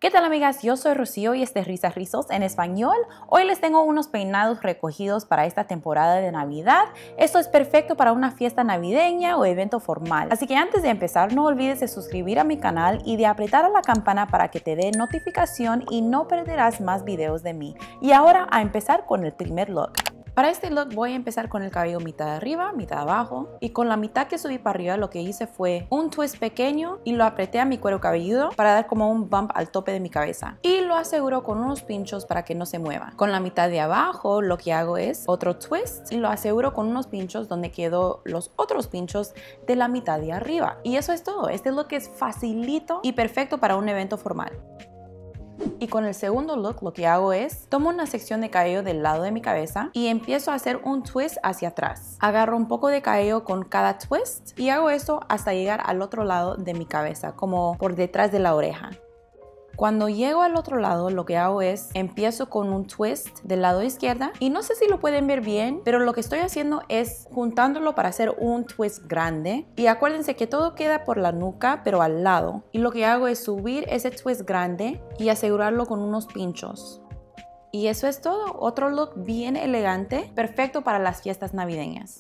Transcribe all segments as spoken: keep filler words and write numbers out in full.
¿Qué tal, amigas? Yo soy Rocío y este es Risas Rizos en español. Hoy les tengo unos peinados recogidos para esta temporada de Navidad. Esto es perfecto para una fiesta navideña o evento formal. Así que antes de empezar, no olvides de suscribir a mi canal y de apretar a la campana para que te dé notificación y no perderás más videos de mí. Y ahora a empezar con el primer look. Para este look voy a empezar con el cabello mitad de arriba, mitad de abajo, y con la mitad que subí para arriba lo que hice fue un twist pequeño y lo apreté a mi cuero cabelludo para dar como un bump al tope de mi cabeza y lo aseguro con unos pinchos para que no se mueva. Con la mitad de abajo lo que hago es otro twist y lo aseguro con unos pinchos donde quedó los otros pinchos de la mitad de arriba. Y eso es todo. Este look es facilito y perfecto para un evento formal. Y con el segundo look lo que hago es tomo una sección de cabello del lado de mi cabeza y empiezo a hacer un twist hacia atrás. Agarro un poco de cabello con cada twist y hago esto hasta llegar al otro lado de mi cabeza, como por detrás de la oreja. Cuando llego al otro lado, lo que hago es empiezo con un twist del lado izquierdo y no sé si lo pueden ver bien, pero lo que estoy haciendo es juntándolo para hacer un twist grande. Y acuérdense que todo queda por la nuca, pero al lado. Y lo que hago es subir ese twist grande y asegurarlo con unos pinchos. Y eso es todo. Otro look bien elegante, perfecto para las fiestas navideñas.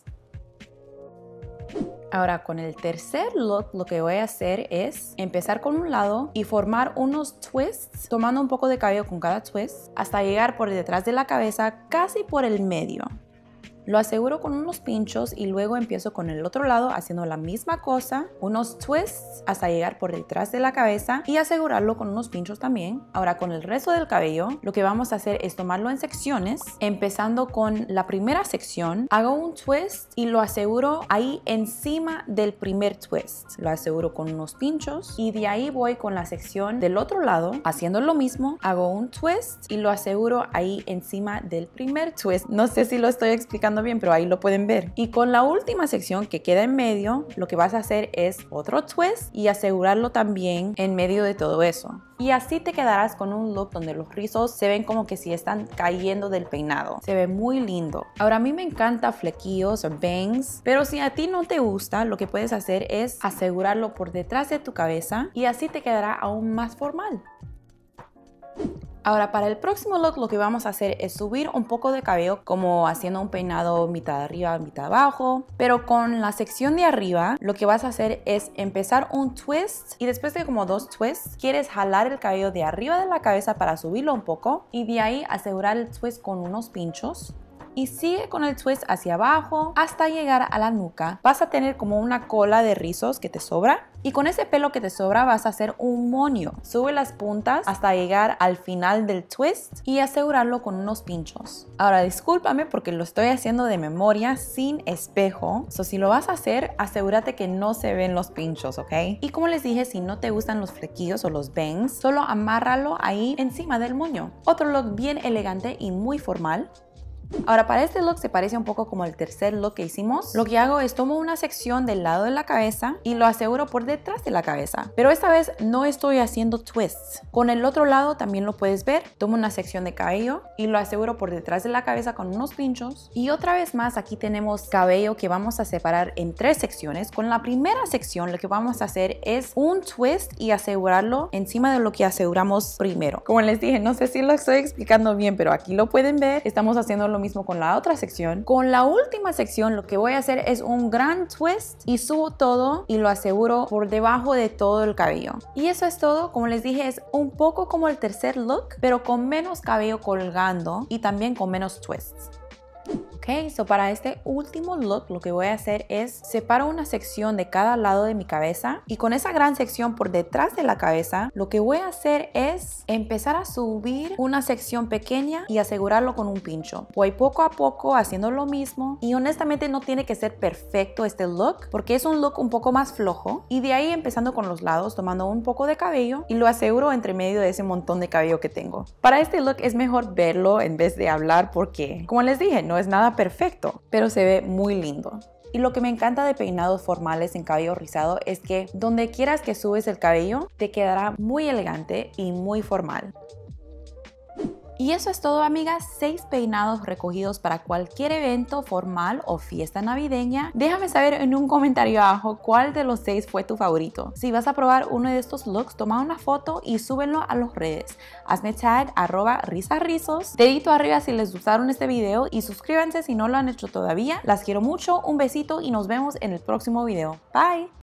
Ahora con el tercer look lo que voy a hacer es empezar con un lado y formar unos twists tomando un poco de cabello con cada twist hasta llegar por detrás de la cabeza casi por el medio. Lo aseguro con unos pinchos y luego empiezo con el otro lado haciendo la misma cosa, unos twists hasta llegar por detrás de la cabeza y asegurarlo con unos pinchos también. Ahora con el resto del cabello lo que vamos a hacer es tomarlo en secciones, empezando con la primera sección, hago un twist y lo aseguro ahí encima del primer twist. Lo aseguro con unos pinchos y de ahí voy con la sección del otro lado haciendo lo mismo, hago un twist y lo aseguro ahí encima del primer twist. No sé si lo estoy explicando bien, pero ahí lo pueden ver. Y con la última sección que queda en medio, lo que vas a hacer es otro twist y asegurarlo también en medio de todo eso. Y así te quedarás con un look donde los rizos se ven como que si están cayendo del peinado. Se ve muy lindo. Ahora a mí me encanta flequillos o bangs, pero si a ti no te gusta, lo que puedes hacer es asegurarlo por detrás de tu cabeza y así te quedará aún más formal. Ahora para el próximo look lo que vamos a hacer es subir un poco de cabello como haciendo un peinado mitad arriba, mitad abajo, pero con la sección de arriba lo que vas a hacer es empezar un twist y después de como dos twists quieres jalar el cabello de arriba de la cabeza para subirlo un poco y de ahí asegurar el twist con unos pinchos. Y sigue con el twist hacia abajo hasta llegar a la nuca. Vas a tener como una cola de rizos que te sobra. Y con ese pelo que te sobra vas a hacer un moño. Sube las puntas hasta llegar al final del twist y asegurarlo con unos pinchos. Ahora discúlpame porque lo estoy haciendo de memoria sin espejo. So, si lo vas a hacer, asegúrate que no se ven los pinchos, ¿ok? Y como les dije, si no te gustan los flequillos o los bangs, solo amárralo ahí encima del moño. Otro look bien elegante y muy formal. Ahora para este look se parece un poco como el tercer look que hicimos. Lo que hago es tomo una sección del lado de la cabeza y lo aseguro por detrás de la cabeza. Pero esta vez no estoy haciendo twists. Con el otro lado también lo puedes ver. Tomo una sección de cabello y lo aseguro por detrás de la cabeza con unos pinchos. Y otra vez más aquí tenemos cabello que vamos a separar en tres secciones. Con la primera sección lo que vamos a hacer es un twist y asegurarlo encima de lo que aseguramos primero. Como les dije, no sé si lo estoy explicando bien, pero aquí lo pueden ver. Estamos haciendo lo mismo con la otra sección. Con la última sección lo que voy a hacer es un gran twist y subo todo y lo aseguro por debajo de todo el cabello. Y eso es todo. Como les dije, es un poco como el tercer look, pero con menos cabello colgando y también con menos twists. Ok, so para este último look lo que voy a hacer es separo una sección de cada lado de mi cabeza y con esa gran sección por detrás de la cabeza lo que voy a hacer es empezar a subir una sección pequeña y asegurarlo con un pincho. Voy poco a poco haciendo lo mismo y honestamente no tiene que ser perfecto este look porque es un look un poco más flojo y de ahí empezando con los lados tomando un poco de cabello y lo aseguro entre medio de ese montón de cabello que tengo. Para este look es mejor verlo en vez de hablar porque como les dije no es nada perfecto, pero se ve muy lindo. Y lo que me encanta de peinados formales en cabello rizado es que donde quieras que subes el cabello te quedará muy elegante y muy formal. Y eso es todo, amigas, seis peinados recogidos para cualquier evento formal o fiesta navideña. Déjame saber en un comentario abajo cuál de los seis fue tu favorito. Si vas a probar uno de estos looks, toma una foto y súbenlo a las redes. Hazme tag arroba risarrizos. Dedito arriba si les gustaron este video y suscríbanse si no lo han hecho todavía. Las quiero mucho, un besito y nos vemos en el próximo video. Bye.